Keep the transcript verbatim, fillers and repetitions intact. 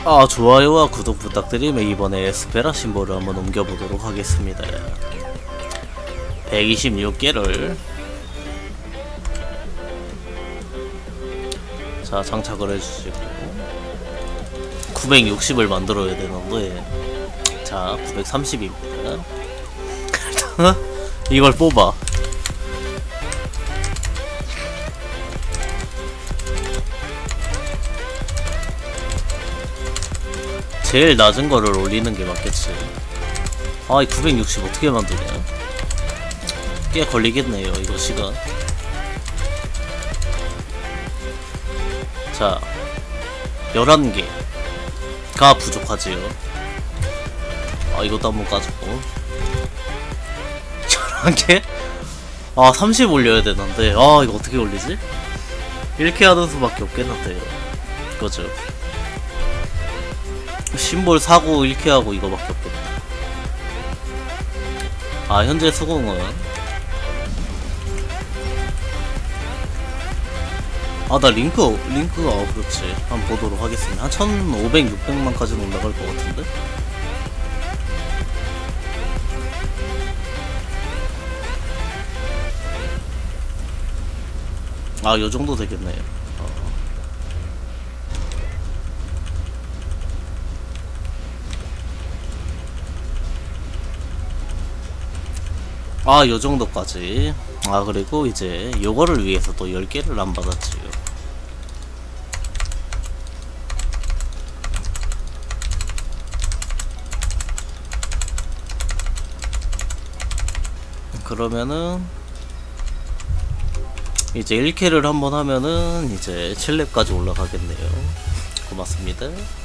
아, 좋아요와 구독 부탁드리며 이번에 에스페라 심볼을 한번 옮겨보도록 하겠습니다. 백이십육 개를 자 장착을 해주시고 구백육십을 만들어야 되는데 자 구백삼십입니다. 이걸 뽑아. 제일 낮은 거를 올리는 게 맞겠지. 아, 이 구백육십 어떻게 만드냐? 꽤 걸리겠네요, 이거 시간. 자, 열한 개가 부족하지요. 아, 이것도 한번 까주고. 열한 개? 아, 삼십 올려야 되는데. 아, 이거 어떻게 올리지? 이렇게 하는 수밖에 없겠는데요. 그거죠. 심볼 사고 일 킬하고 이거밖에 없겠다. 아, 현재 수공은 아, 나 링크 링크가 어, 그렇지. 한번 보도록 하겠습니다. 한 천오백, 육백만까지는 올라갈 것 같은데? 아, 요정도 되겠네요. 아, 요정도까지. 아, 그리고 이제 요거를 위해서 또 열 개를 안 받았지요. 그러면은 이제 일 킬을 한번 하면은 이제 칠 렙까지 올라가겠네요. 고맙습니다.